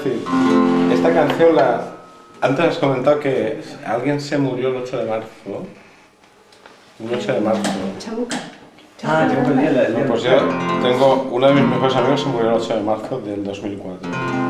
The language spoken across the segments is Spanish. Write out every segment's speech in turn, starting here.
decir, esta canción antes has comentado que alguien se murió el 8 de marzo. Un 8 de marzo. Chabuca. Ah, tengo el día. No, pues yo tengo uno de mis mejores amigos se murió el 8 de marzo del 2004.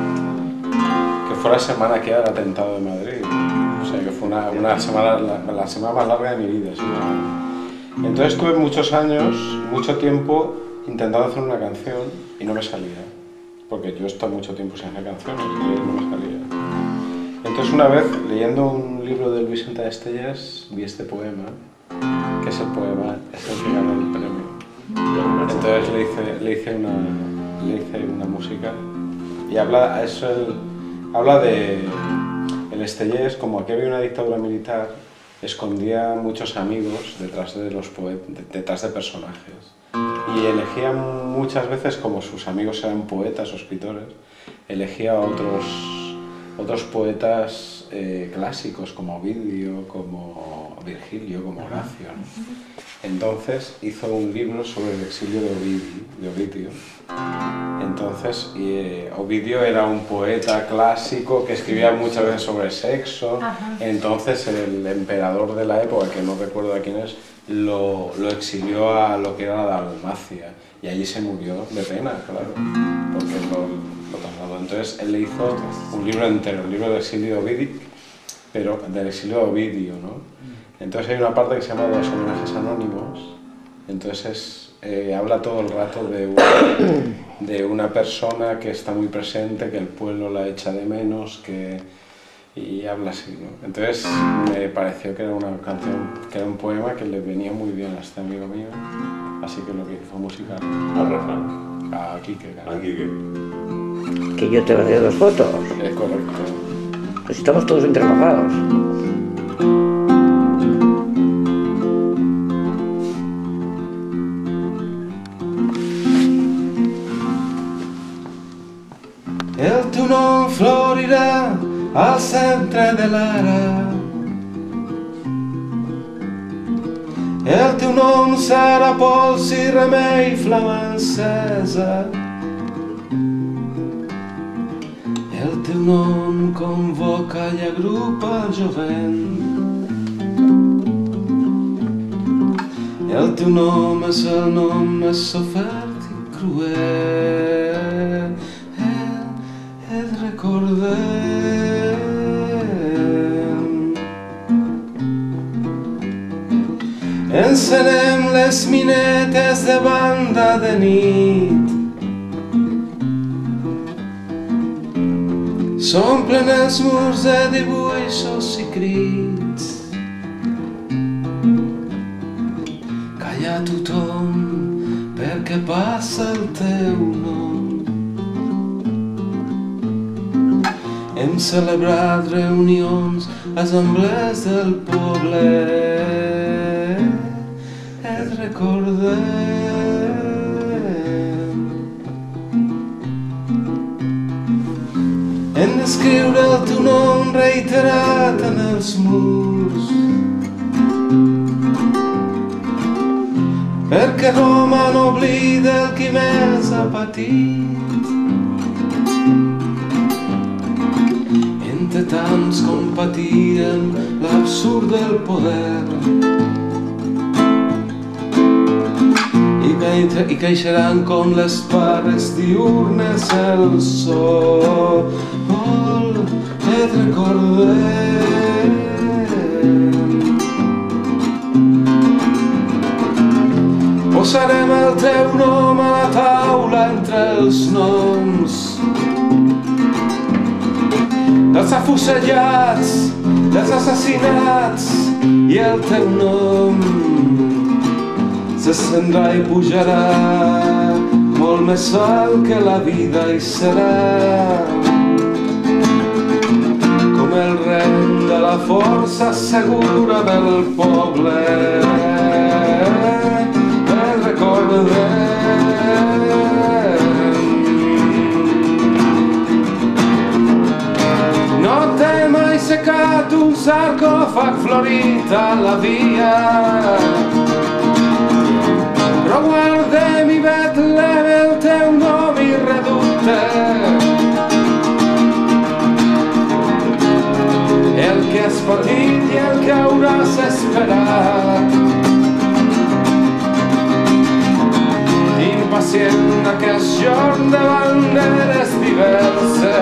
Que fue la semana que era el atentado de Madrid. O sea, que fue una semana, la semana más larga de mi vida. ¿Sí? Entonces tuve muchos años, mucho tiempo intentando hacer una canción y no me salía. Porque yo he estado mucho tiempo sin hacer canciones y no me salía. Entonces una vez, leyendo un libro de Luis Santa Estellas, vi este poema, que es el poema, es el que ganó el premio. Entonces le hice una música y habla de el Estellés, como aquí había una dictadura militar, escondía muchos amigos detrás de personajes y elegía muchas veces, como sus amigos eran poetas o escritores, elegía a otros poetas clásicos como Ovidio, como Virgilio, como Horacio, ¿no? Entonces hizo un libro sobre el exilio de Ovidio. Entonces Ovidio era un poeta clásico que escribía muchas veces sobre sexo. Entonces el emperador de la época, que no recuerdo de quién es, lo exilió a lo que era la Dalmacia y allí se murió de pena, claro, porque lo trasladó. Entonces él le hizo un libro entero, el libro del exilio de Ovidio, pero del exilio de Ovidio, ¿no? Entonces hay una parte que se llama Los homenajes anónimos. Entonces habla todo el rato de una persona que está muy presente, que el pueblo la echa de menos, y habla así, ¿no? Entonces me pareció que era una canción, que era un poema que le venía muy bien a este amigo mío, así que lo que hizo música Al refrán. a Quique. A Quique. Que yo te mandé 2 fotos. Es correcto. Pues estamos todos entrelazados. El teu nom florirà al centre de l'ara. El teu nom serà pols i remei, flama encesa. El teu nom convoca i agrupa el jovent. El teu nom és el nom més sofert i cruel. Et recordem. Encenem les minetes de banda de nit. S'omplen els murs de dibuixos i crits. Calla tothom perquè passa el teu nom. Hem celebrat reunions, assemblees del poble. Et recordem. Hem d'escriure el teu nom reiterat en els murs, perquè Roma no oblida el qui més ha patit. Entre tants compartíem l'absurd del poder i creixeran com les pares diurnes el sol. Et recordem. Posarem el teu nom a la taula entre els noms dels afusellats, dels assassinats, i el teu nom s'escendrà i pujarà molt més alt que la vida i serà com el rem de la força segura del poble. Et recordem. No t'he mai secat un sarcòfag florit a la via, però guardem i Betlem el teu nom i reducte. jorn de banderes diverses